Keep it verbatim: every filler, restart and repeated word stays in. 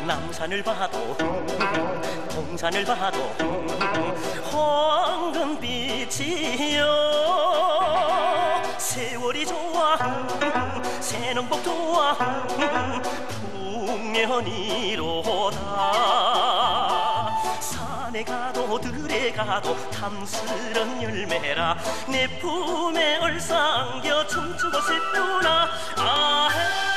남산을 봐도 동산을 봐도 황금빛이여. 세월이 좋아 새농복 좋아 풍년이로다. 산에 가도 들에 가도 탐스런 열매라. 내 품에 얼싸안겨 춤추고 싶구나. 아헤